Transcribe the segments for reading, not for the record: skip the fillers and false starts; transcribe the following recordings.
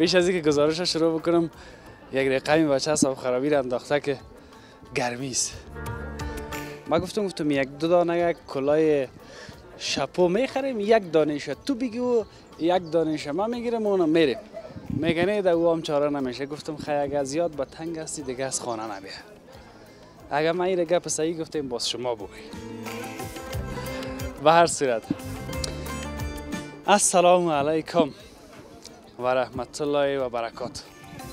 پیش از اینکه گزارش رو شروع بکنم یک رقمی بچه حساب خرابی رو انداخته که گرمی است. ما گفتم یک دو دانه کلاه شپو میخریم، یک دانش تو بگو یک دانش ما میگیرم اونم میریم. میگنه در او هم چاره نمیشه. گفتم خیلی اگر زیاد با تنگ هستی دیگه از خانه نبیا. اگر من این گپ صحیح گفتم باز شما بگوی. به هر صورت السلام علیکم و رحمت الله و برکات.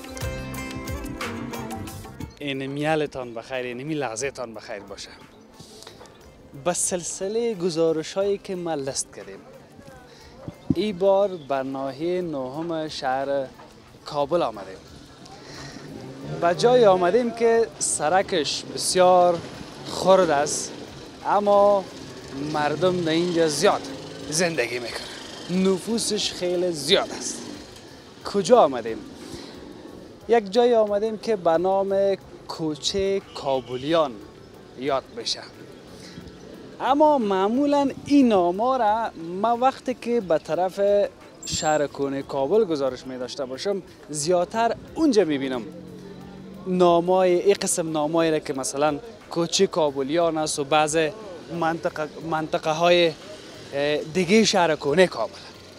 این میالتان بخیر، این لحظه تان بخیر باشه. به سلسله گزارش هایی که ما لست کردیم این بار بر ناحیه نهم شهر کابل آمدیم. به جای آمدیم که سرکش بسیار خرد است اما مردم در اینجا زیاد زندگی میکنه، نفوسش خیلی زیاد است. کجا آمدیم؟ یک جای آمدیم که به نام کوچه کابلیان یاد بشه. اما معمولا این نام‌ها را ما وقتی که به طرف شهر کونه کابل گزارش می داشته باشم زیادتر اونجا میبینم نامای این قسم نامایی را که مثلا کوچه کابلیان است و بعض منطقه های دیگه شهر کونه کابل.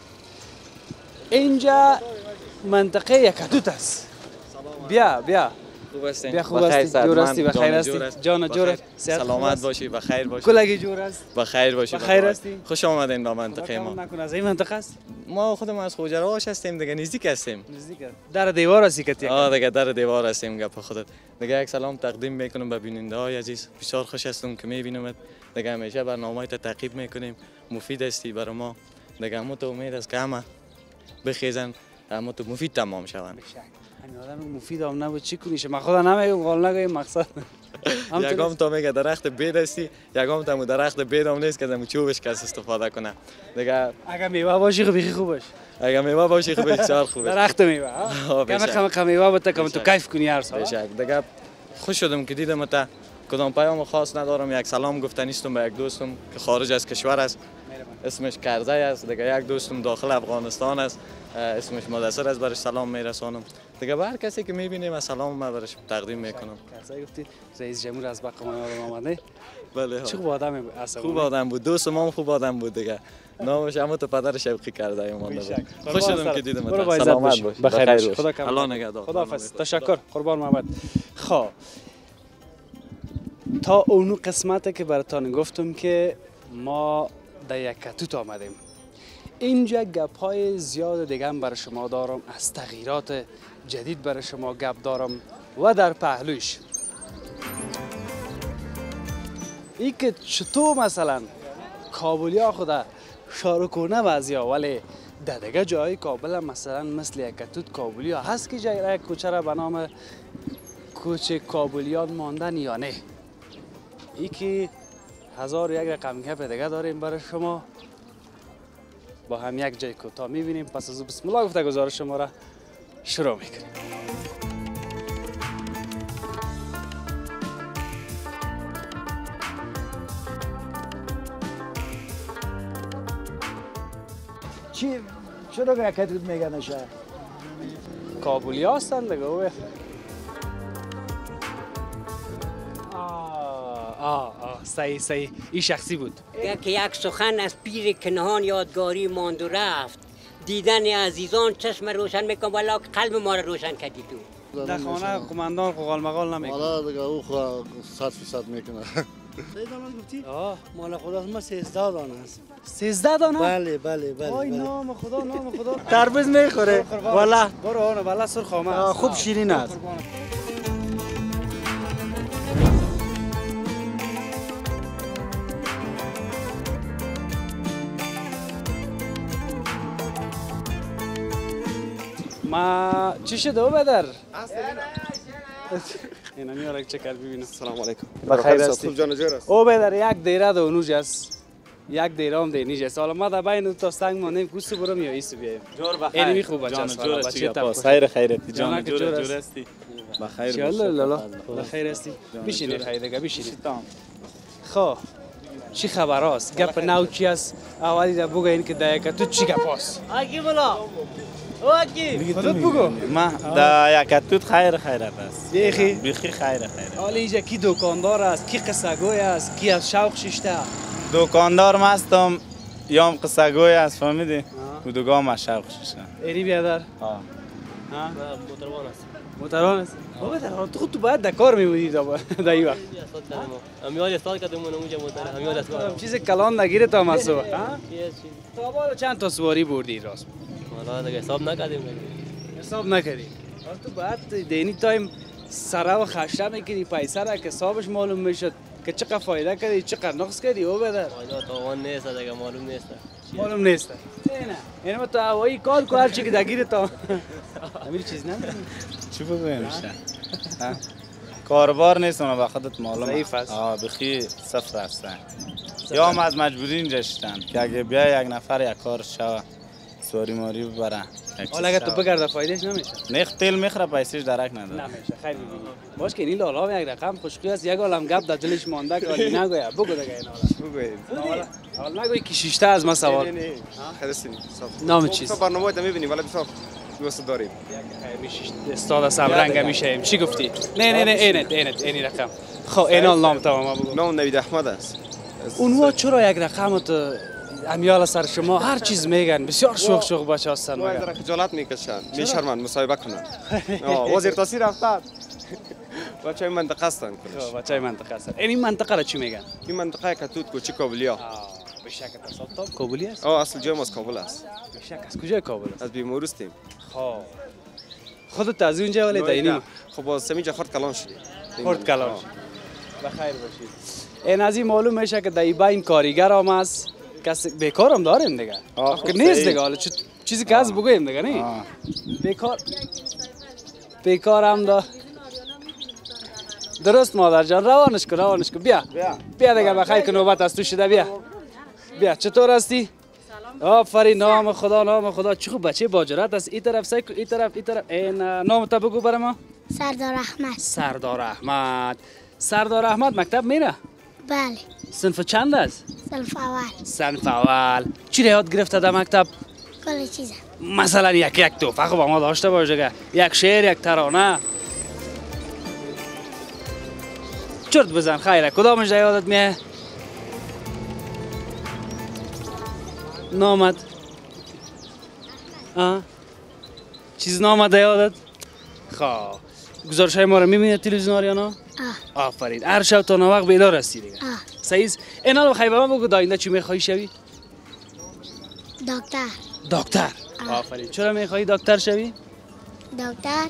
اینجا منطقه یکدوت است. بیا خوب هستین؟ بیا خوب هستی؟ جور هستی؟ بخیر هستی؟ جان جور سلامت باشی، بخیر باشی. کلگی جور است؟ بخیر باشی. بخیر هستی؟ خوش آمدین به منطقه ما. نکن از این منطقه است؟ ما خودمون از خوجراش هستیم دیگه، نزدیک هستیم. نزدیک در دیوار هستی که دیگه در دیوار هستیم. گپ خودت دیگه یک سلام تقدیم میکنم به بیننده های عزیز. بسیار خوش هستم که میبینمت. دیگه همیشه برنامه تا تعقیب میکنیم. مفید هستی برای ما. دیگه همون تو امید است که همه بخیزن، همون تو مفید تمام شوند. این آدم مفید هم نبود چی کنیشه؟ من خدا نمیگم قال نگویم مقصد. یکم تا میگه درخت بید هستی، یکم تا درخت بید هم نیست که از چوبش کس استفاده کنه. دیگه اگه میوه باشی خب بخی خوب باش. اگه میوه باشی خب بسیار خوبه. درخت میوه ها. کم میوه بده که تو کیف کنی هر سال. بشک. دیگه خوش شدم که دیدم تا کدام پیام خاص ندارم. یک سلام گفتنیستم به یک دوستم که خارج از کشور است. اسمش کرزی است. دیگه یک دوستم داخل افغانستان است. اسمش مدثر است، برش سلام میرسانم. دیگه به هر کسی که میبینیم سلام ما برش تقدیم میکنم. کرزی گفتی رئیس جمهور از بقا ما آمده. بله. چه خوب آدم است. خوب آدم بود. دوستم هم خوب آدم بود دیگه. نامش هم تو پدر شوقی کرده اومده. خوش شدم که دیدم. سلامت باش. بخیر باش. خدا کم. الله نگهدار. خداحافظ. تشکر. قربان محمد. خب تا اون قسمتی که براتون گفتم که ما در یکدوت آمدیم. اینجا گپ های زیاد دیگه هم برای شما دارم، از تغییرات جدید برای شما گپ دارم و در پهلوش ای که چطور مثلا کابلیا خدا شارکونه بعضیا ولی در دیگه جای کابل مثلا مثل یکدوت کابلیا هست که جای کوچه را به نام کوچه کابلیان ماندن یا نه. ای که هزار یک رقم گپ دیگه داریم برای شما. با هم یک جای کوتاه میبینیم. پس از بسم الله گفته گزارش شما را شروع میکنیم. چرا یکدوت میگن شهر؟ کابلی هستن دیگه. صحیح این شخصی بود که یک سخن از پیر کنهان یادگاری ماند و رفت. دیدن عزیزان چشم روشن میکن ولی قلب ما رو روشن کردی تو. در خانه قماندان قوقال مقال نمیکنه. حالا دیگه او 100% میکنه. 3 دانه گفتی؟ مال خدا ما 13 دانه است. 13 دانه؟ بله. وای نام خدا. تربیز میخوره. والله برو اون والله سرخ آمد. خوب شیرین است. ما چی شده او بدر؟ اینا میاره چه کار ببینم. سلام علیکم. بخیر هستی؟ خوب جان جور است. او بدر یک دیره دو نوج است. یک دیره هم دینیج است. حالا ما در بین تا سنگ ماندیم کوسی برم یا ایسو بیایم. جور بخیر. اینمی خوب بچه است. جور است. خیرتی جان جور هستی. بخیر باش. لالا بخیر هستی. بشینی خیر دیگه بشینی. خب چی خبر است؟ گپ نو چی است؟ اولی در بگوین که در یکدوت چی گپ است؟ آگی بلا اوکی خودت بگو ما در یکتوت خیر خیرت است بیخی بیخی خیر خیرت حالا اینجا کی دکاندار است کی قصه‌گوی است کی از شوق شیشته دکاندار مستم یام قصه‌گوی است فهمیدی بودگاه مشرق شدن ایری بیادر ها موتروان است. موتران است بابا تو باید در کار میبودی در این وقت امیال استاد کردم اونجا موتر امیال استاد. چیز کلان نگیره تا مسو تا بالا چند تا سواری بردی راست والا دیگه حساب نکردیم. حساب نکردی تو باید دینی تایم سره و خشته میکنی پیسه را که حسابش معلوم میشد که چقدر فایده کردی چقدر نقص کردی او بدر والا تاوان نیست دیگه معلوم نیست. معلوم نیست نه یعنی تو هوایی کار کو هر چی که دگیر تا امیر چیز نه چی بگویم کاربار نیست اون با خودت معلومه ضعیف است بخی صفر هستن یا هم از مجبوری اینجا شدن که اگه بیا یک نفر یک کار شوه سواری ماری ببره حالا اگه تو بگرده فایدهش نمیشه نخ تیل میخره پیسش درک نداره نمیشه خیلی ببینی باش که این لالا یک رقم خوشخوی است یک عالم گپ در دلش مانده که ولی نگویا بگو دیگه این حالا حالا نگوی که شیشته از ما سوال نام چیز برنامه تا میبینیم ولی بسیار دوست داریم استاد سبرنگ میشه چی گفتی نه اینی رقم خب اینال نام تمام بگو نام نوید احمد است اونها چرا یک رقم تو امیال سر شما هر چیز میگن بسیار شوخ بچه هستن ما در خجالت میکشن میشرمن مصاحبه کنن وزیر تاثیر رفتن بچه این منطقه هستن کلش بچه منطقه هستن این منطقه را چی میگن این منطقه کتوت کوچه کابلیا به شک تصادف کابلی است اصل جای ما از کابل است به شک از کجای کابل است از بیمارستیم خب خودت از اونجا ولی داینی خب از سمیجا خرد کلان شدی خرد کلان بخیر باشید این از این معلوم میشه که در این کاریگر هم است کسی بیکار هم داریم دیگه که نیست دیگه حالا چیزی که از بگویم دیگه نه بیکار هم دار درست مادر جان روانش کن بیا دیگه بخیر که نوبت از تو شده بیا چطور هستی آفرین نام خدا چه خوب بچه با جرأت است این طرف این نام تو بگو برای ما سردار احمد مکتب میره بله صنف چند است صنف اول چی یاد گرفته در مکتب کل چیزا مثلا یک توفه با ما داشته باشه یک شعر یک ترانه چرت بزن خیره کدامش یادت میه نامد چیز نامد یادت خواه گزارش های ما رو میبینید تلویزیون یا نه آفرین هر شب تا وقت بیدار هستی دیگه صحیح این حالا بخوای به من بگو داینده چی میخوای شوی دکتر آفرین چرا میخوای دکتر شوی دکتر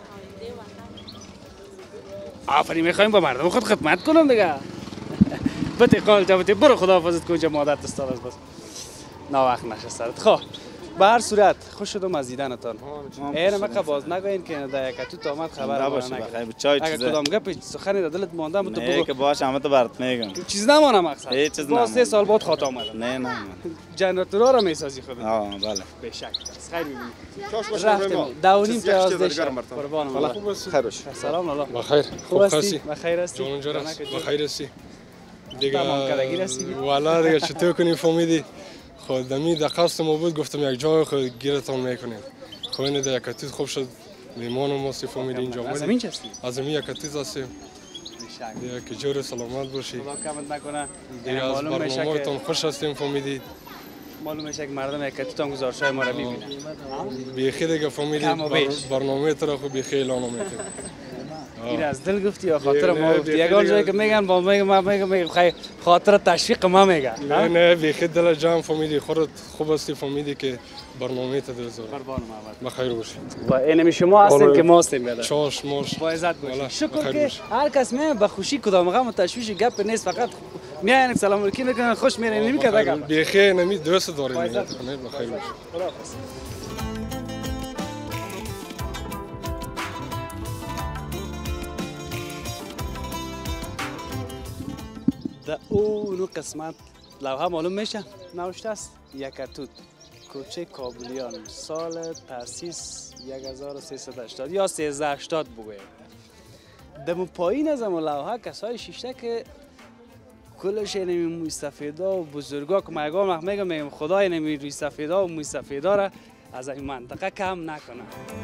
آفرین میخوایم با مردم خود خدمت کنم دیگه بته قال جوابت برو خداحافظت کن مادرت استاد است بس نا وقت نشستید خب به هر صورت خوش شدم از دیدنتان این مقا باز نگوین که در یکتو تا آمد خبر نباشه بخیر چای چیز اگه کدام گپ سخنی در دلت مونده تو بگو که باشه همه تو برات میگم چیز نمونه مقصد هیچ چیز نمونه 3 سال بعد خاطر اومد نه جنراتورا رو میسازی خودت بله به شک خیر میبینی چاش باشه رفتم داونیم تا از قربان الله خوب است خیر باش سلام الله بخیر خوب هستی بخیر هستی جون جرس بخیر هستی تمام کردگی هستی والا دیگه چطور کنی فهمیدی خود دمی در قصد ما بود گفتم یک جای خود گیرتان میکنیم خب این در یکتیز خوب شد میمانم ماستی فهمیدی اینجا بودی از زمین چه هستی از زمین یکتیز هستیم دیگه که جور سلامت باشی خدا کمت نکنه دیگه از برنامه‌تان خوش هستیم فهمیدی معلومه که مردم یکتیز تان گزارش‌های ما رو می‌بینن بیخی دیگه فهمیدی برنامه تو رو خوب بیخی اعلان میکنیم این از دل گفتی یا خاطر ما گفتی یگان جایی که میگن با میگم خاطر تشویق ما میگن نه بیخی دل جمع فهمیدی خودت خوب هستی فهمیدی که برنامه تا دوزار قربان ما بخیر باشی با اینمی شما هستیم که ما هستیم بیادر چاش ماش با عزت باشی شکر که هر کس میاد به خوشی کدام غم و تشویش گپ نیست فقط میان سلام علیکم میکنن خوش میرن نمیکنه گپ بیخی نمی دوست داریم بخیر باشی در اون قسمت لوحه معلوم میشه نوشته است یکتوت کوچه کابلیان سال تاسیس 1380 یا 1380 بگویم در پایین از اون لوحه کسای شیشته که کلش اینمی موی سفیدا و بزرگا که میگم خدای اینمی روی سفیدا و موی سفیدا را از این منطقه کم نکنه.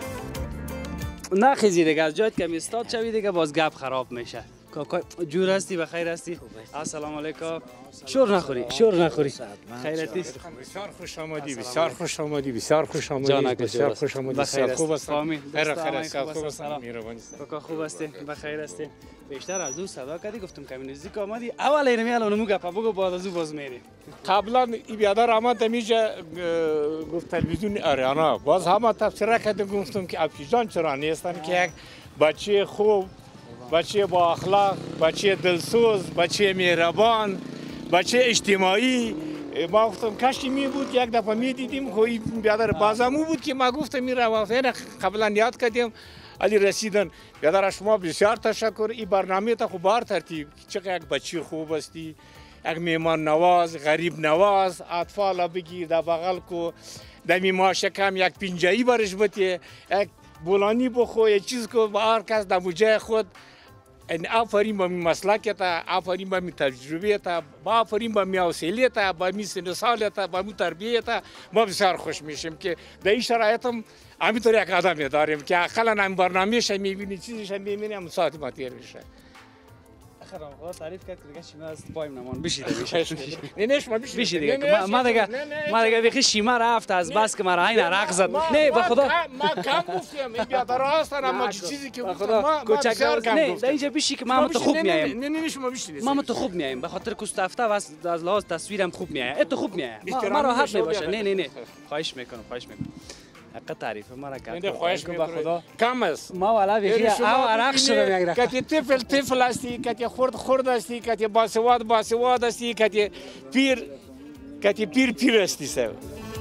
نخیزی دیگه، از جایت که میستاد شوی دیگه باز گپ خراب میشه. کاکا جور هستی؟ بخیر هستی؟ السلام علیکم. شور نخوری، شور نخوری. خیرتی؟ بسیار خوش آمدی، بسیار خوش آمدی، بسیار خوش آمدی. جان بسیار خوش آمدی. بخیر خوب است. خیر خوب است. مهربانی. کاکا خوب هستی؟ بخیر هستی؟ بیشتر از او صدا کردی گفتم که نزدیک آمدی. اول اینمی الان مو گپ بگو بعد از او باز میری. قبلا این بیادر آمد میشه گفت تلویزیون آریانا. باز هم تفسیر کردم گفتم که افیجان چرا نیستن که یک بچه خوب، بچه با اخلاق، بچه دلسوز، بچه مهربان، بچه اجتماعی. ما گفتم کاشکی می بود یک دفعه می دیدیم خو این بیادر بازمو بود که ما گفتم میره وافین قبلا یاد کردیم علی رسیدن. بیادر شما بسیار تشکر. این برنامه تا خوب بار ترتیب چقدر یک بچه خوب هستی، یک میهمان نواز، غریب نواز، اطفال بگیر در بغل کو دمی ما شکم یک پنجایی برش بته، یک بولانی بخو، یک چیز کو با هر کس در موجه خود. این آفرین با می مسلکتا، آفرین با می تجربیتا، با آفرین با می حوصله‌تا، با می سن سالتا، با می تربیتا. ما بسیار خوش میشیم که در این شرایطم همینطور یک آدمی داریم که اقلا هم برنامه‌اش می‌بینی، چیزش می‌بینی، هم ساعت ما تیر میشه. آخرام خدا تعریف کرد که شیما از پایم نمان بشید. نه شما بشید دیگه. ما دیگه بخی شیما رفت از بس که مرا این عرق زد. نه به خدا ما کم گفتیم این بیادر هستن اما چیزی که ما بسیار کم گفتیم. نه اینجا بشی که ما تو خوب میایم. نه شما بشید. ما تو خوب میایم به خاطر کوستافته و از لحاظ تصویرم خوب میایم. تو خوب میایم. ما راحت میباشه. نه خواهش میکنم. حق تعریف ما را کرد. خواهش میکنم خدا کم است. ما والا بخی او عرق شدم یک رقم. کتی طفل هستی، کتی خرد هستی، کتی باسواد هستی، کتی پیر هستی سر.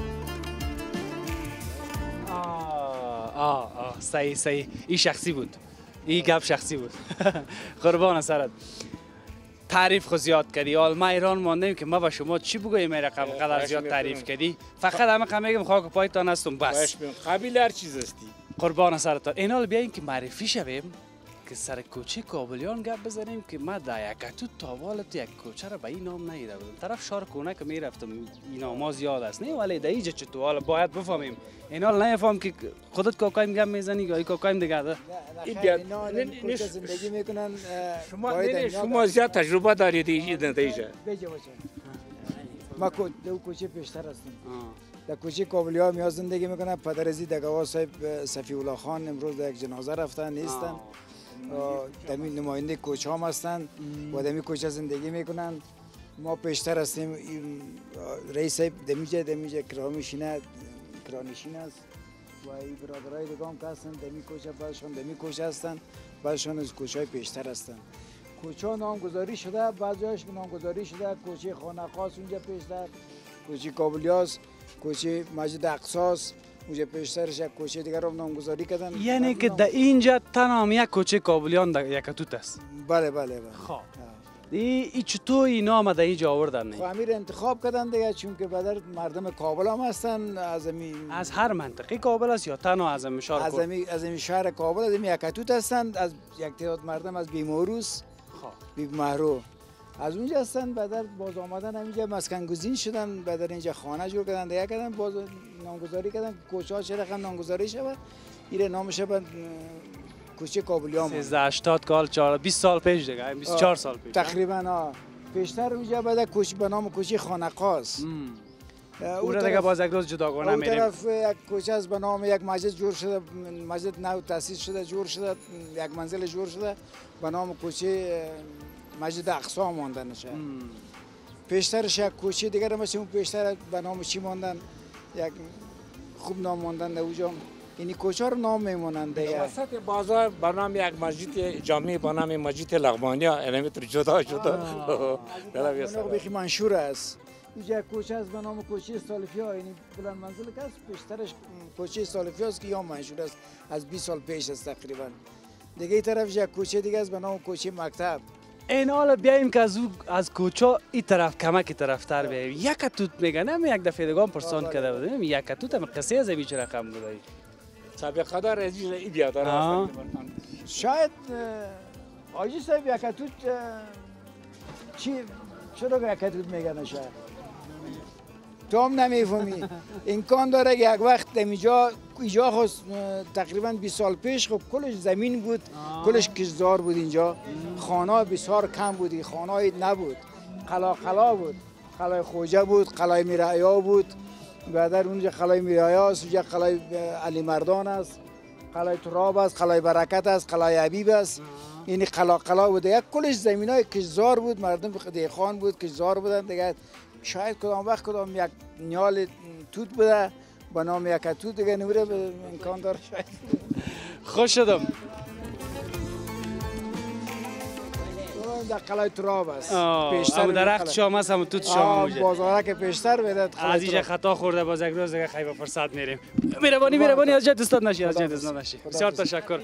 صحیح. این شخصی بود. این گپ شخصی بود. قربان سرت. تعریف خو زیاد کردی. حال ما ایران ماندیم که ما با شما چی بگوییم این رقم قدر زیاد تعریف کردی. فقط همه میگم خاک پایتان هستم بس. قابل هر چیز هستی. قربان سرتان. این حال بیاین که معرفی شویم که سر کوچه کابلیان گپ بزنیم که ما در یکتو تاوالت یک کوچه را به این نام ندیده بودم. طرف شهر کونه که میرفتم این نام زیاد است. نه ولی در اینجا چطور حالا باید بفهمیم. این حال نفهم که خودت کاکایم گپ میزنی یا کاکایم دیگه ده. این زندگی میکنن. شما زیاد تجربه دارید اینجا. ما دو کوچه پیشتر هستیم. در کوچه کابلیا میاد زندگی میکنن. پدرزی دگوا صاحب صفی الله خان امروز در یک جنازه رفتن نیستن. دمی نماینده کوچه هم هستن و دمی کوچه زندگی میکنن. ما پیشتر هستیم. رئیس صاحب دمیجه کرانشین است و این برادرای دیگه هم که هستن دمی کوچه بعضشان دمی کوچه هستن، بعضشان از کوچه های پیشتر هستن. کوچه نامگذاری شده، بعضیش نامگذاری شده. کوچه خانقاس اونجا پیشتر، کوچه کابلیاس، کوچه مسجد اقصاص اونجا پیشترش، یک کوچه دیگر رو نامگذاری کردن. یعنی که در اینجا تنها یک کوچه کابلیان در یکتوت است. بله. خب این چطور اینا آمده اینجا آوردن؟ خب امیر انتخاب کردن دیگه، چون که بدر مردم کابل هم هستن. از هر منطقه کابل است یا تنها از شهر کابل؟ از شهر کابل، از یکتوت هستن. از یک تعداد مردم از بیماروس، بیمارو از اونجا هستن. بدر باز آمدن اینجا مسکن گزین شدن. بدر اینجا خانه جور کردن دیگه کردن، باز نامگذاری کردن. کوچه ها چه رقم نامگذاری شود ایره نامش به کوچه کابلیام 1380 20 سال پیش دیگه، 24 سال پیش تقریبا. پیشتر اونجا بعد کوچه به نام کوچه خانقاس. اون دیگه باز یک روز جداگانه میریم. اون طرف یک کوچه از به نام یک مسجد جور شده، مسجد نو تاسیس شده، جور شده، یک منزل جور شده به نام کوچه مسجد اقصا ماندن نشه. پیشترش یک کوچه دیگر مثل اون پیشتر به نام چی ماندن، یک خوب نام ماندن در اونجا. اینی کوچه رو نام میمونند. وسط بازار به نام یک مسجد جامع به نام مسجد لغمانیا الامتر جدا اون بخی منشور است. اینجا کوچه است به نام کوچه سالفیا. یعنی بلند منزل که است پیشترش کوچه سالفیا است که یا منشور است، از 20 سال پیش است تقریبا. دیگه این طرف یک کوچه دیگه است به نام کوچه مکتب. این حالا بیاییم که از کوچه این طرف کمک طرفتر بیاییم. یکتوت میگن، هم یک دفعه دیگه هم پرسان کرده بودیم یکتوت هم قصه از این چه رقم بوده؟ سابقه دار از این بیادر هستن. شاید آجی صاحب یکتوت چرا یکتوت میگن شاید؟ تو هم نمیفهمی. امکان داره که یک وقت اینجا خواست تقریبا 20 سال پیش خب کلش زمین بود، کلش کشتزار بود اینجا. خانه بسیار کم بودی، خانه نبود، قلا بود، قلعه خوجه بود، قلعه میرعیا بود، بعد اونجا قلعه میرعیا است، اونجا قلعه علی مردان است، قلعه تراب است، قلعه برکت است، قلعه حبیب است. یعنی قلا بود. یک کلش زمینای کشتزار بود، مردم دیخان بود، کشتزار بودن دیگه. شاید کدام وقت کدام یک نیال توت بوده با نام یک توت دیگه نوره امکان داره شاید. خوش شدم. در قلعه تراب است. هم درخت شام است، هم توت شام موجه. بازاره که پیشتر بده. از اینجا خطا خورده باز یک روز دیگه خیلی فرصت میریم. مهربانی از جد استاد نشی، بسیار تشکر.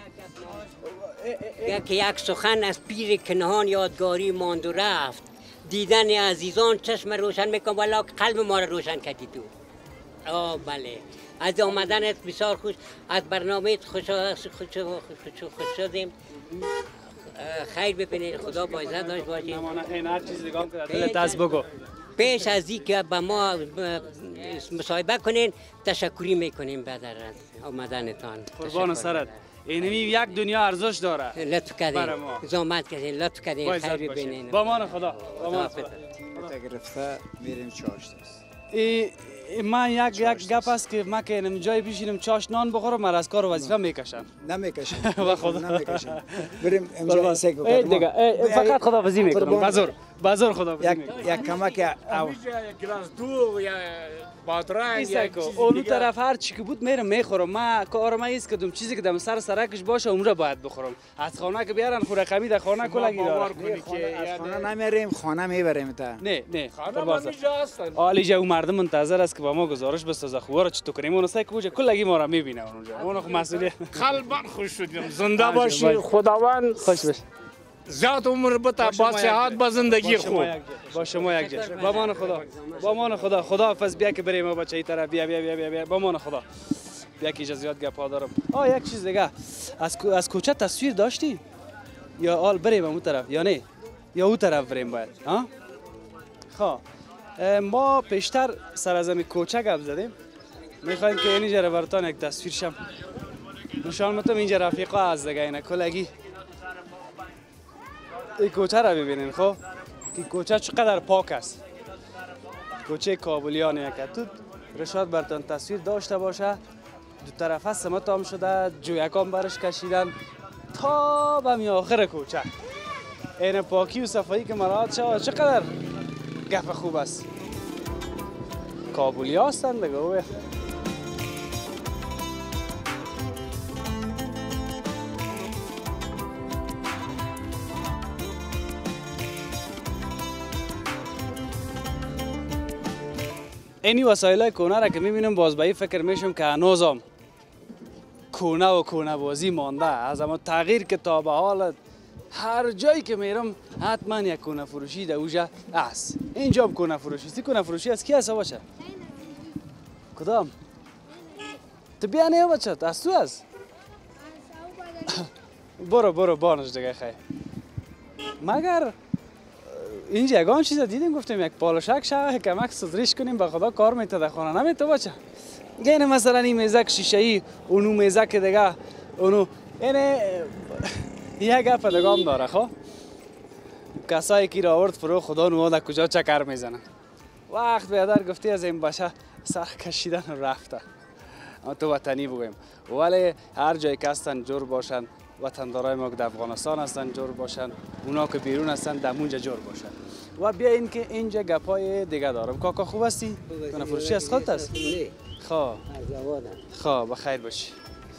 یک سخن از پیر کنهان یادگاری ماند و رفت. دیدن عزیزان چشم روشن میکن والا قلب ما رو روشن کردی تو. بله. از آمدنت بسیار خوش، از برنامه خوش شدیم. خیر ببینید، خدا با عزت داشت باشید. این هر چیز دیگه هم که دلت از بگو. پیش از این که با ما مصاحبه کنین تشکری میکنیم بعد از آمدنتان. قربان سرت. اینمی یک دنیا ارزش داره. لطف کردین. زحمت کردین، لطف کردین. خیر ببینین. با امان خدا. با امان خدا. گرفته میریم چاشت. من یک گپ است که ما که جای پیشینم چاش نان بخورم، من از کار و وظیفه میکشم. نمیکشم. و خدا نمیکشم. بریم امجا سیک بکنیم. دیگه فقط خداحافظی میکنم. بازور خداحافظی میکنم. یک کمک یک گلاس دو یا بادرنگ. اون طرف هر چی که بود میرم میخورم. من کارم ایست کدوم چیزی که دم سرکش باشه اون را باید بخورم. از خانه که بیارن خوره قمی در خانه کلگی داره. از خانه نمیریم، خانه میبریم تا. نه خانه عالی جا مردم منتظر است که با ما گزارش بسازه خوبه را چطور کنیم. اون سایه که کلگی ما را میبینه اونجا. اون خو مسئولیت. قلبا خوش شدیم. زنده باشی. خداوند خوش باش. زیاد عمر بتا، با صحت، با زندگی خوب. با شما یک جا. با امان خدا. با امان خدا. خداحافظ. بیا که بریم بچه ای طرف. بیا. با امان خدا. بیا که اجازه گپا دارم. یک چیز دیگه. از کوچه تصویر داشتی؟ یا آل بریم اون طرف یا نه؟ یا اون طرف بریم باید؟ خب ما پیشتر سر از همین کوچه گپ زدیم. میخوایم که اینجا براتون یک تصویر شم. نشان میدم اینجا رفیقا از دیگه اینا کلگی. این کوچه را ببینین. خب این کوچه چقدر پاک است. کوچه کابلیان یکتود. رشاد براتون تصویر داشته باشه. دو طرفه سمت هم شده، جویکان برش کشیدن تا به می آخر کوچه. این پاکی و صفایی که مراعات شود چقدر گپ خوب است. کابلی هستن دیگه. اینی وسایل کونه را که میبینم باز به این فکر میشم که هنوزم کونه و کونه بازی مانده. از اما تغییر که تا به حال هر جایی که میرم حتما یک کونه فروشی در اوجه است. اینجا هم کونه فروشی است. کونه فروشی از کی هست باشه؟ کدام؟ تو بیا نه بچه از تو هست؟ برو بانش دیگه خیلی. مگر اینجا یگان چیز دیدیم گفتیم یک پالشک شوه کمک سدریش کنیم به خدا کار میته در خانه نمیته بچه. گینه مثلا این میزک شیشه ای اونو میزک دیگه اونو اینه یک گپ دیگه هم داره. خب کسایی که را آورد فرو خدا نو در کجا چکر میزنن. وقت بیادر گفتی از این باشه سر کشیدن رفته. اما تو وطنی بگویم ولی هر جایی که هستن جور باشن. وطندارای ما که در افغانستان هستن جور باشن، اونا که بیرون هستن در اونجا جور باشن. و بیا این که اینجا گپای دیگه دارم. کاکا خوب هستی؟ کونه فروشی از خودت است؟ خب بخیر باشی.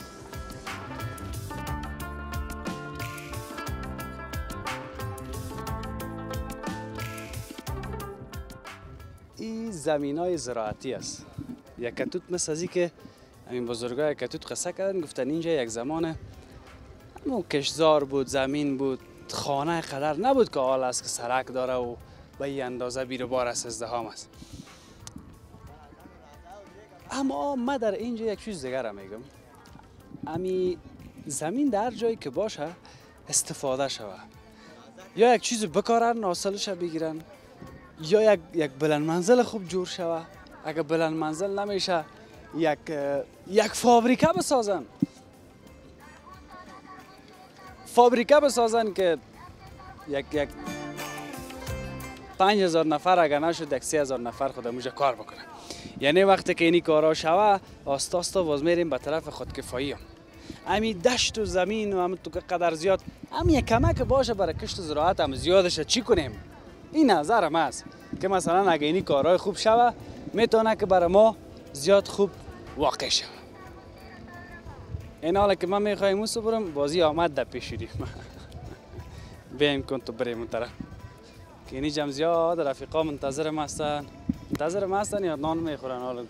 این زمینای زراعتی است. یک کتوت مثل ازی که همین بزرگای کتوت قصه کردن گفتن اینجا یک زمان کشتزار بود، زمین بود، خانه قدر نبود که حال است که سرک داره و به این اندازه بیر و بار است، ازدحام است. اما من در اینجا یک چیز دیگر را میگم. امی زمین در جایی که باشه استفاده شوه. یا یک چیز بکارن حاصلش بگیرن یا یک بلند منزل خوب جور شوه. اگر بلند منزل نمیشه یک فابریکه بسازن. فابریکه بسازن که یک 5000 نفر اگر نشد یک 3000 نفر خود موجه کار بکنه. یعنی وقتی که اینی کارا شوه آستا آستا باز میریم به طرف خودکفایی. امی دشت و زمین و هم تو که قدر زیاد امی کمک باشه برای کشت و زراعت هم زیادش چی کنیم. این نظرم است که مثلا اگه اینی کارهای خوب شوه میتونه که برای ما زیاد خوب واقع شوه. این حالا که من میخوایم موسو برم بازی آمد در پیش شدیم. بیم کن تو بریم اون طرف که اینی جمع زیاد رفیقا منتظرم هستن یا نان میخورن. حالا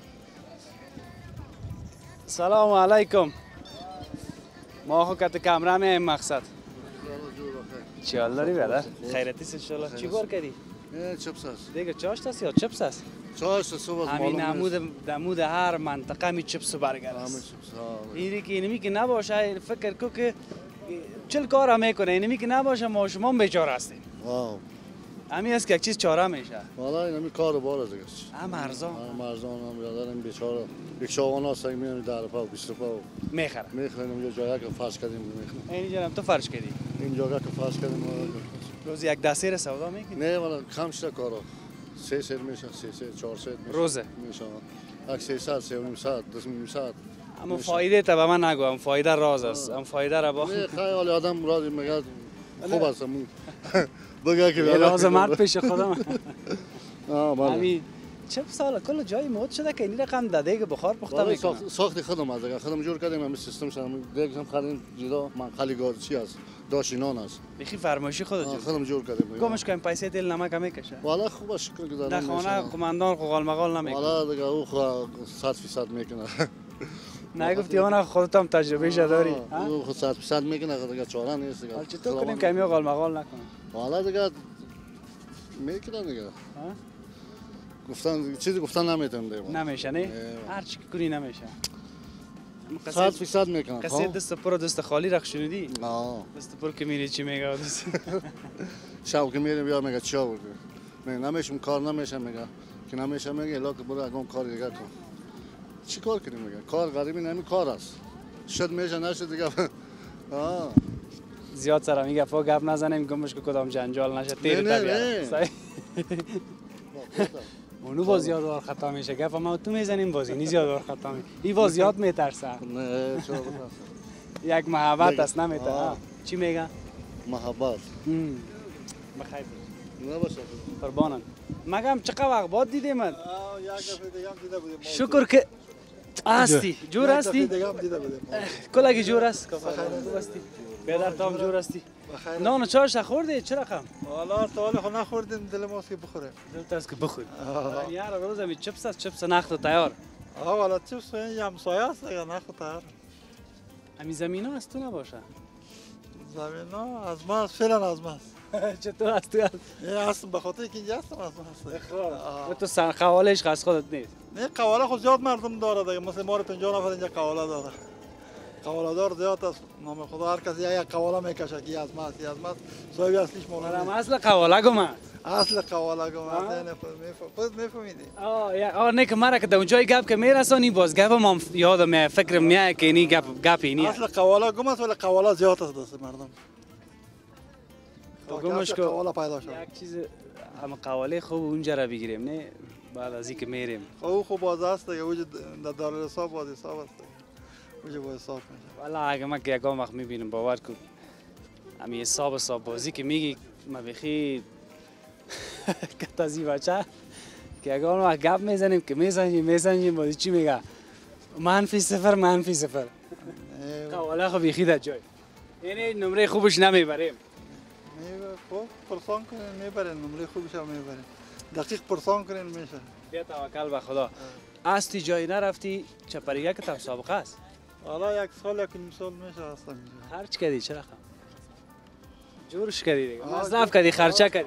سلام علیکم. ما خو کت کامرا میایم مقصد. چی حال داری برادر؟ خیرتی است ان چی کار کردی؟ چپس است. دیگه چاشت است یا چپس است؟ چاشت صبح همین نمود هر منطقه می چپس برگر است. اینی که اینمی که نباشه فکر کو که چل کار میکنه. اینمی که نباشه ما شما بیچاره هستیم. همین است که یک چیز چاره میشه. والا اینمی کار بار است دیگه. ارزان هم برادرم بیچاره یک شاوان است میان 10 روپا و 20 روپا میخره. میخریم یه جایی که فرش کردیم میخریم. اینجا هم تو فرش کردی. این جایی که فرش کردیم روز یک دسته سودا میکنی؟ نه والا کم شده کارا. 3 سر میشه 4 سر روزه میشه. یک 300 3.5 ساعت 2.5 ساعت. اما فایده تا به من نگو. هم فایده راز است. هم فایده را با خیال آدم راضی میگه خوب است. بگه که راز مرد پیش خودم. بله. چه سال کل جای مود شده که این رقم داده که بخار پخته میکنه. ساخت خودم از دیگه خودم جور کردیم همین سیستم شدم دیگه هم خریدیم جدا منقلی گاز چی است داشینان است. بخی فرمایشی خودم جور کردیم. گمش کنیم پیسه تیل نمک میکشه. والا خوبه شکر گذارم. در خانه قماندان قال مقال نمیکنه. والا دیگه او 100% میکنه. نگفتی اون خودت هم تجربه داری؟ او 100% میکنه دیگه چاره نیست دیگه. حالا چطور کنیم که میو قال مقال نکنه؟ والا دیگه میکنه دیگه. چیزی گفتن نمیتونم دیگه. نمیشه نه؟ هر چی کنی نمیشه. 100% میکنه. قصه دست پر دست خالی رخ شنیدی؟ دست پر که میری چی میگه دست. شب که میریم یا میگه چی آوردی؟ نمیشم کار نمیشه میگه. که نمیشه میگه الا که برو اگه کار دیگه کن. چی کار کنیم میگه؟ کار غریبی نمی کار است. شد میشه نشد دیگه. زیاد سر میگه فوق گپ نزنیم گمش که کدام جنجال نشه تیر طبیعت. اونو باز یادوار خطا میشه گپ ما تو میزنیم بازی نی یادوار خطا میشه این باز یاد میترسه. نه چرا یک محبت است نمیتونه. چی میگه؟ محبت. بخیر نباشه قربانم. مگم چقدر وقت بعد دیدیم من. یک دفعه دیگه هم دیده بودیم. شکر که هستی جور هستی. یک دفعه دیگه هم دیده بودیم. کلاگی جور است هستی. بیادر تام جور هستی. نان و چاش خوردی چه رقم؟ والا تا حالا خو نخوردیم دل ماست که بخوریم. دلت است که بخوریم. یار روز می چپس است چپس نخت تیار. والا چپس این همسایه است دیگه نخت تیار. امی زمینا از تو نباشه. زمینا از ما فعلا از ما. چطور است تو؟ اصلا به خاطر که اینجا هستم از ما هست. تو سن قوالش خاص خودت نیست. نه قواله خود زیاد مردم داره دیگه مثلا ما 50 نفر اینجا قواله داره. قواله دار زیاد است. نام خدا هر کسی یک قواله میکشه کی از ما صاحب اصلیش مولانا. من اصل قواله گم. اصل قواله گم. نه خود میفهمیدی. نه که مرا که در اونجای گپ که میرسانی باز گپ ما یادم فکر میاد که اینی گپ اینی. اصل قواله گم است ولی قواله زیاد است دست مردم. گمش که قواله پیدا شد. یک چیز اما قواله خوب اونجا را بگیریم نه بعد از اینکه میریم. خوب باز است دیگه وجود در دارالحساب باز حساب است. وجود باز حساب میشه. والا اگه من که یکم وقت میبینم باور کن. امی حساب بازی که میگی ما بخی کتازی بچه که یکم وقت گپ میزنیم که میزنیم بازی چی میگه -0 قواله خو بخی در جای. یعنی نمره خوبش نمیبریم. خوب پرسان کنین میبرین نمره خوبش هم میبرین. دقیق پرسان کنین میشه. بیا توکل به خدا. استی جایی نرفتی چپریگه که مسابقه است. حالا یک سال یک نیم سال میشه هستم اینجا. خرج کردی چه رقم؟ جورش کردی دیگه. مصرف کردی خرچه کردی.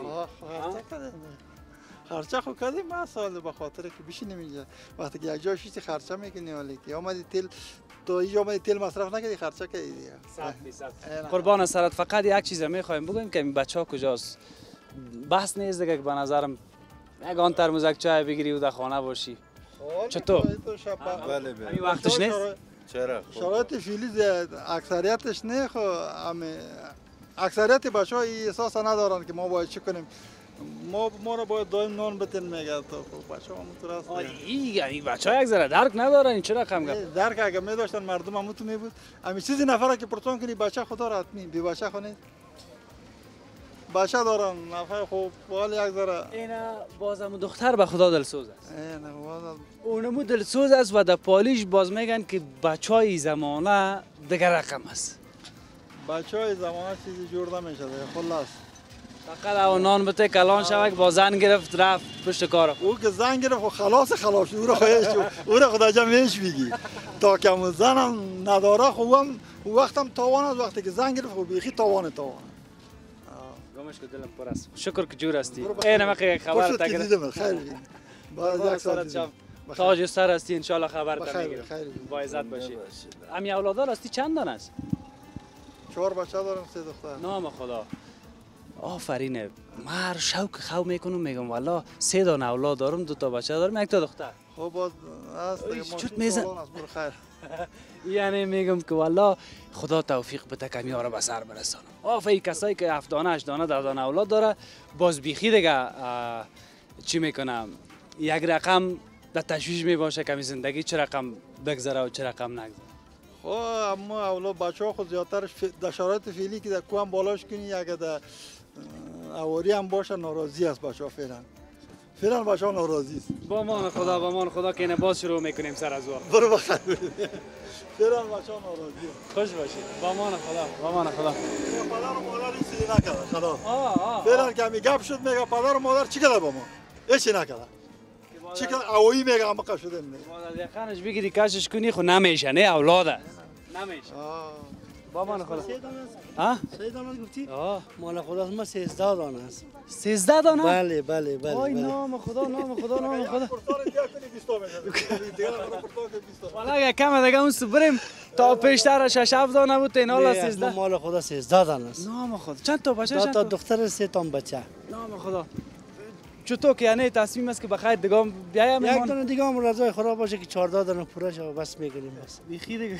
خرچه خو کردیم ما سال به خاطر که بشینیم اینجا. وقتی که یک جا شیتی خرچه میکنی ولی که اومدی تیل تو اینجا اومدی تیل مصرف نکردی خرچه کردی دیگه. 100%. قربان سرت فقط یک چیز میخوایم بگویم که این بچه‌ها کجاست. بحث نیست دیگه که به نظرم یگان ترموزک چای بگیری و در خانه باشی. چطور؟ بله این وقتش نیست؟ چرا؟ شرایط فعلی اکثریتش نه خو اکثریت بچه‌ها این احساس ندارن که ما باید چه کنیم. ما رو باید دائم نان بتن میگه تو بچه‌ها متراست. این بچه‌ها یک ذره درک ندارن این چرا کم گپ. درک اگه می داشتن مردم هم تو می بود. همین چیزی نفره که پرتون کنی بچه خدا را حتمی بی بچه خونه. بچه دارن نفر خوب ولی یک ذره اینا بازم دختر به خدا دلسوز است. نه بازم اونمو دلسوز است و در پالیش باز میگن که بچهای زمانه دیگر رقم است. بچهای زمانه چیزی جور نمیشه خلاص. فقط او نان بته کلان شوک با زن گرفت رفت پشت کار. او که زن گرفت و خلاص او رو خواهش او رو خدا جمعش بگی تا که همون زنم نداره خوبم وقتم تاوان است وقتی که زن گرفت و بیخی تاوان گمش که دلم پر است. شکر که جور هستی. این مقی خبر تا دیدم خیر بعد یک سال تاج سر هستی ان شاء الله خبر تا میگیرم. با عزت باشی. امی اولادار هستی چند دانه است؟ 4 بچه دارم 3 دختر. نام خدا. آفرینه. من شوق خو میکنم میگم والا 3 دانه اولاد دارم 2 تا بچه دارم 1 تا دختر. خب باز است چوت میزن. خیر. یعنی میگم که والا خدا توفیق بده که میاره به سر برسانم. آفرین کسایی که 7 دانه 8 دانه 10 دانه اولاد داره باز بیخی دیگه چی میکنم یک رقم در تشویش میباشه که زندگی چه رقم بگذره و چه رقم نگذره. خب اما اولاد بچه‌ها خود زیادترش در شرایط فعلی که در کوام بالاش کنی اگه در اواری هم باشه ناراضی است بچه‌ها فعلا بچه‌ها ناراضی است. با مان خدا که اینه باز شروع میکنیم سر از وقت. برو بخیر. فعلا بچه‌ها ناراضی. خوش باشید. با مان خدا. پدر و مادر این چیزی نکردن خلاص. فعلا که می گپ شد میگه پدر و مادر چی کرده با ما؟ هیچی نکردن. چی که اوایی میگه اما قف شده میگه. مادر خانش بگیری کشش کنی خو نمیشه نه اولاده. نمیشه. با مان خدا. 3 دانه گفتی؟ مال خدا ما 13 دانه است. 13 دانه؟ بله. وای نام خدا. والا اگه کم دیگه اون بریم تا پیشتر 6 7 دانه بود این حالا 13. مال خدا 13 دانه است. نام خدا. چند تا بچه؟ 2 تا دختر 3 تا بچه. نام خدا. چطور که یعنی تصمیم است که بخیر دیگه بیایم یک دانه دیگه هم رضای خدا باشه که 14 دانه پوره شه بس میگیریم بس. بیخی دیگه.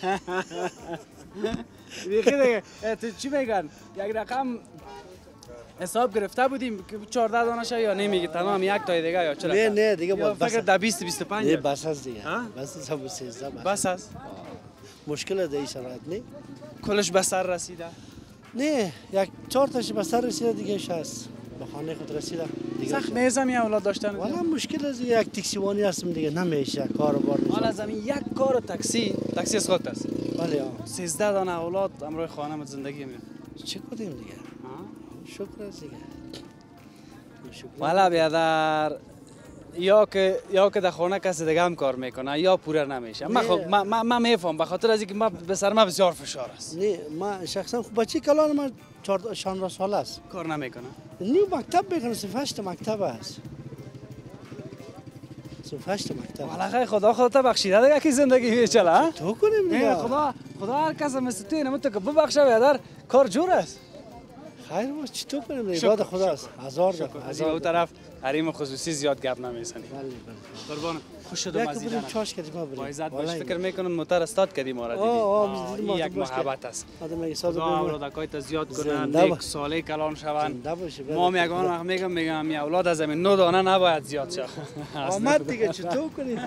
تو چی میگن؟ یک رقم حساب گرفته بودیم که 14 دانه شه یا نمیگی تمام یک تای دیگه یا چرا؟ نه دیگه با فکر در 20 25. نه بس است دیگه. بس است هم 13 بس است. مشکل در این شرایط نه. کلش به سر رسیده؟ نه یک 4 تاش به سر رسیده دیگه هست. به خانه خود رسیده دیگه. سخت نیستم یا اولاد داشتن؟ والا مشکل از یک تاکسیوانی هستم دیگه نمیشه کار بار میشه. حالا زمین یک کار تاکسی از خودت است. بله 13 دانه اولاد امروز خانه مت زندگی میکنن. چه کنیم دیگه؟ شکر است دیگه. والا بیادر یا که در خانه کسی دیگه هم کار میکنه یا پوره نمیشه. من میفهم به خاطر از اینکه ما به سر ما بسیار فشار است. نه من شخصا خب بچه کلان من 14 سال است. کار نمیکنه. نیو مکتب میکنه صرف 8 مکتب است. صرف 8 مکتب. والا خیر خدا بخشیده دیگه که زندگی میچله. تو کنیم دیگه. خدا هر کس مثل تو اینم تو که ببخشه بیادر کار جور است. خیر باش چطور کنیم دیگه داد خداست. هزار اون طرف حریم خصوصی زیاد گپ نمیزنی. بله قربان خوش شدم از دیدن. چاش کردیم ما بریم. با عزت باش فکر میکنم موتور استاد کردیم ما را دیدیم. یک محبت است. خدا اولادکایت زیاد کنن یک ساله کلان شوند. ما میگم وقت میگم می اولاد از همین 9 دانه نباید زیاد شه. آمد دیگه چطور کنید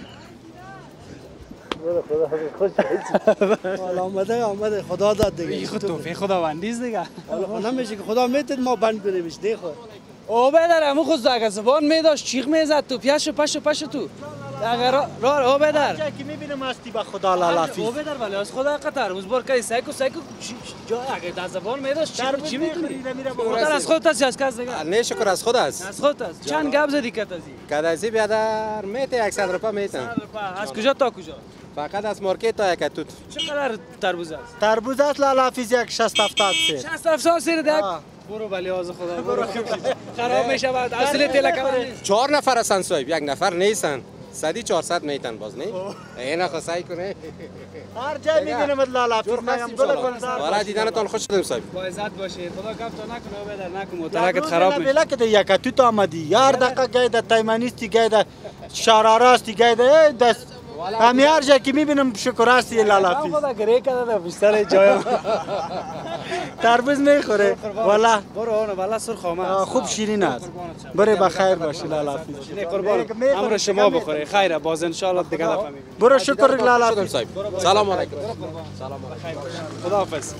خدا آمده خدا داد دیگه خود توفیق خداوندی است دیگه حالا نمیشه که خدا میتونه ما بند کنیمش نه خود او بدر همون خود اگه زبان میداشت چیغ میزد تو پش تو اگر راه او بدر چه که میبینم استی با خدا لالافی او بدر ولی از خدا قطر روز بار کی سایکو جا اگه در زبان میداشت چی میکنی خدا از خودت است از کس دیگه نه شکر از خود است از خودت است چند گپ زدی کدازی بیادر میته 100 روپیه میتم از کجا تا کجا فقط از مارکت تا یکتوت چقدر تربوز است تربوز است لالافیز یک 60 70 سیر 60 70 سیر دیگه برو ولی از خدا برو خراب میشه بعد اصل تلکم 4 نفر هستن صاحب 1 نفر نیستن صدی 400 میتن باز نه اینا خو سعی کنه هر جای میگنم لالا فیز میگم گل والا دیدنتون خوش شدم صاحب با عزت باشید خدا کفت نکنه بدر نکنه موترکت خراب میشه بلا که یک تو تا آمدی یار دقیقه گایده تایمانیستی گایده شاراراستی گایده دست همی هر جا که میبینم شکر هستی لالا فیز خدا گره کرده بیشتر جای تربوز میخوره والا برو اون والا سرخ آمد خوب شیرین است بره بخیر باشی لالا فیز قربان امر شما بخوره خیره باز ان شاء الله دیگه دفعه میبینیم برو شکر لالا فیز صاحب سلام علیکم سلام علیکم خدا حافظ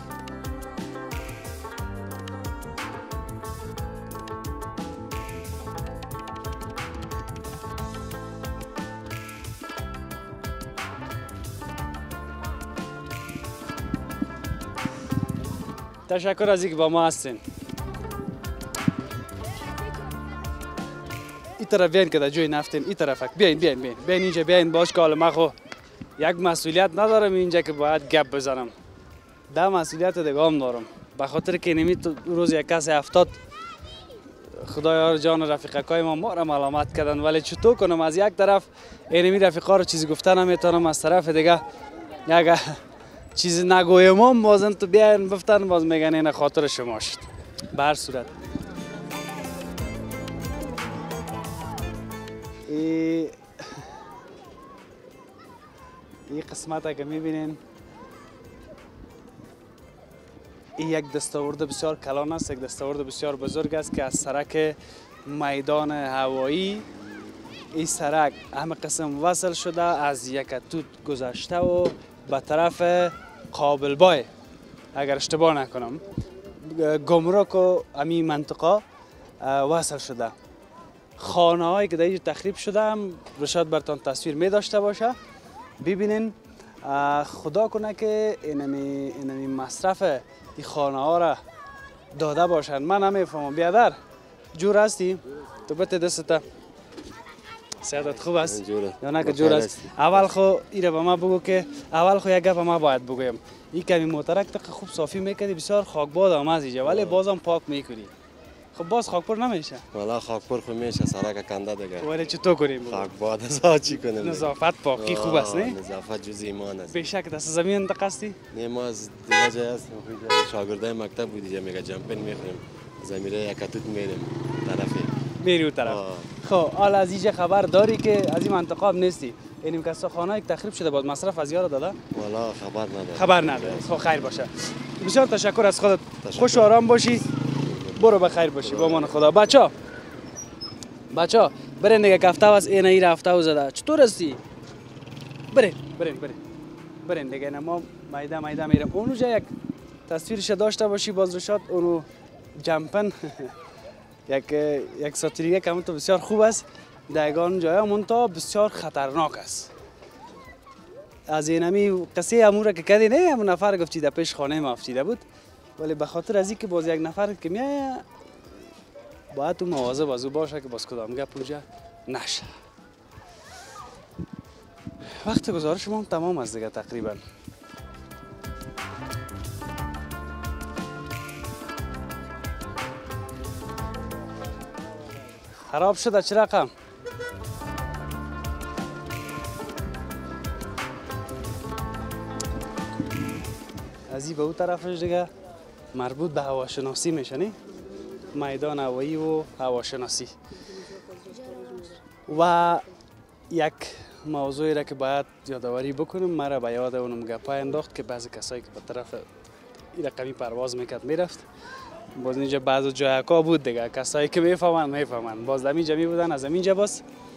تشکر از اینکه با ما هستین. این طرف بیاین که در جوی نفتین این طرف بیاین اینجا بیاین باش که حالا من خو یک مسئولیت ندارم اینجا که باید گپ بزنم. ده مسئولیت دیگه هم دارم. به خاطر که نمی روز یک کسی 70 خدایا جان رفیقای ما را ملامت کردن ولی چطور کنم از یک طرف اینمی رفیقا رو چیزی گفتن نمیتونم از طرف دیگه یک چیزی نگویم هم بازن تو بیاین بفتن باز میگن این خاطر شما شد. به هر صورت این قسمت که میبینین این یک دستاورد بسیار کلان است، یک دستاورد بسیار بزرگ است که از سرک میدان هوایی این سرک همه قسم وصل شده از یک توت گذشته و به طرف قابلبای اگر اشتباه نکنم گمرک و امی منطقه وصل شده. خانه هایی که در اینجا تخریب شده هم رشاد برتان تصویر می داشته باشه. ببینین خدا کنه که اینمی مصرف این خانه ها را داده باشن. من نمیفهمم بیادر جور هستی؟ تو بته دسته صحتت خوب است؟ یا نه که جور است؟ اول خو ایره به ما بگو که اول خو یک گپ ما باید بگویم این کمی موترک تا خوب صافی میکردی بسیار خاکباد هم از اینجا ولی بازم پاک میکنی. خب باز خاکپور نمیشه؟ والا خاکپور خو میشه سرک کنده دیگه. ولی چطور کنیم؟ خاکباد از چی کنیم؟ نظافت پاکی خوب است نه؟ نظافت جز ایمان است. بیشک دست زمین انتقا هستی؟ نه ما از دیگه جای هستیم شاگردای مکتب بودیم میگه جمپین میخوریم زمینه یکتوت میریم طرفی میری اون طرف. خب حالا از اینجا خبر داری که از این منطقه هم نیستی؟ اینیم که خانه یک تخریب شده بود مصرف از یارو داده؟ والا خبر نداره. خبر نداره. خب خیر باشه. بسیار تشکر از خودت. خوش و آرام باشی. برو بخیر باشی با امان خدا. بچا برین دیگه کفته از اینایی رفته و زده. چطور هستی؟ برین دیگه ما میده میرم. اونجا یک تصویرش داشته باشی باز رشاد اونو جمپن یک ساتیریه که همون تو بسیار خوب است. دایگان جای همون تا بسیار خطرناک است. از اینمی قصه امور که کردی نه همون نفر گفت در پیش خانه ما افتیده بود ولی به خاطر از اینکه باز یک نفر که میایه باید تو مواظب از او باشه که باز کدام گپ اونجا نشه. وقت گزارش ما هم تمام است دیگه تقریبا. خراب شده چه رقم؟ از این به اون طرفش دیگه مربوط به هواشناسی میشه نه؟ میدان هوایی و هواشناسی. و یک موضوعی را که باید یادآوری بکنیم مرا به یاد اونم گپای انداخت که بعضی کسایی که به طرف این رقمی پرواز میکرد میرفت باز اینجا بعضی جایکا بود دیگه کسایی که میفهمن باز همینجا میبودن از همینجا باز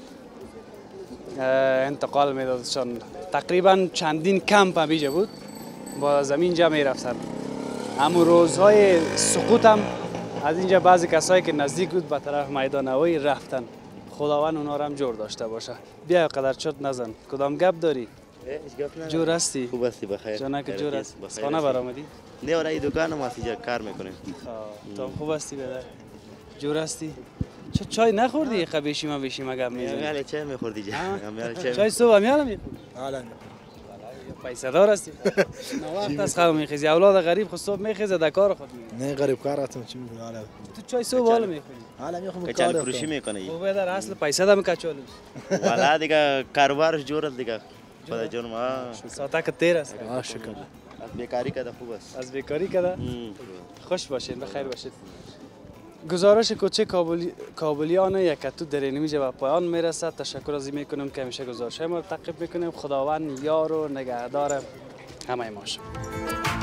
انتقال میدادشان. تقریبا چندین کمپ همینجا بود باز همینجا میرفتن. همون روزهای سقوط هم از اینجا بعضی کسایی که نزدیک بود به طرف میدان هوایی رفتن. خداوند اونا رو هم جور داشته باشه. بیا قدر چت نزن. کدام گپ داری؟ جور هستی؟ خوب هستی بخیر. جانا که جور است. خانه برآمدی؟ نه ورای دکان ما اینجا کار میکنیم. تو خوب هستی بدر؟ جور هستی؟ چای نخوردی؟ بیشیما گپ میزنی. میاله چای میخوردی جا. چای صبح میاله میخوردی؟ حالا پیسه دار هستی؟ نه وقت از خواب میخیزی. اولاد غریب خود صبح میخیزه در کار خود میره. نه غریب کار هستم چی میکنی حالا؟ تو چای صبح حالا میخوری؟ حالا میخوام کچل کار فروشی کنم. میکنه ای. او در اصل پیسه دم کچالو والا دیگه کاروبارش جور است دیگه خدا جون ما ساعت که تیر است شکر. از بیکاری کده خوب است. از بیکاری کده خوش باشین بخیر باشید. گزارش کوچه کابلیان یکتو در اینمیجه به پایان میرسد. تشکر از این میکنم که همیشه گزارش ما رو تعقیب میکنیم. خداوند یار و نگهدار همه ما شد.